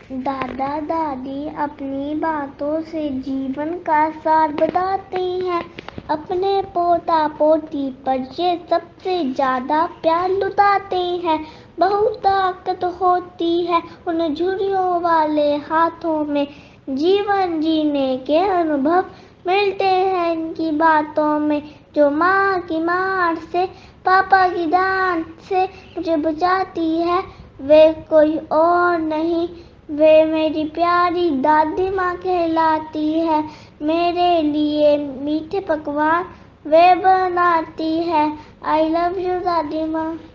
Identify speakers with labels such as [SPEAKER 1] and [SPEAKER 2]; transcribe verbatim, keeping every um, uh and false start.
[SPEAKER 1] दादा दादी अपनी बातों से जीवन का सार बताते हैं। अपने पोता पोती पर ये सबसे ज्यादा प्यार लुटाते हैं। बहुत ताकत होती है उन झुर्रियों वाले हाथों में। जीवन जीने के अनुभव मिलते हैं इनकी बातों में। जो माँ की मार से पापा की डांट से मुझे बचाती है, वे कोई और नहीं, वे मेरी प्यारी दादी माँ कहलाती है। मेरे लिए मीठे पकवान वे बनाती है। आई लव यू दादी माँ।